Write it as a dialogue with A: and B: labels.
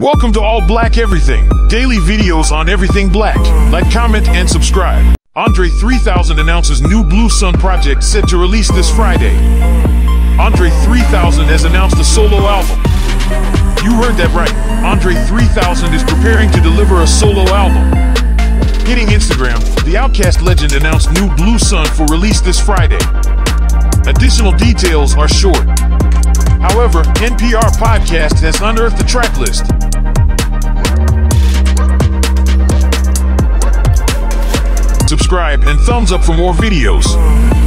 A: Welcome to All Black Everything, daily videos on everything black. Like, comment, and subscribe. Andre 3000 announces new Blue Sun project set to release this Friday. Andre 3000 has announced a solo album. You heard that right. Andre 3000 is preparing to deliver a solo album. Hitting Instagram, the Outkast legend announced new Blue Sun for release this Friday. Additional details are short. However, NPR Podcast has unearthed the track list. Subscribe and thumbs up for more videos.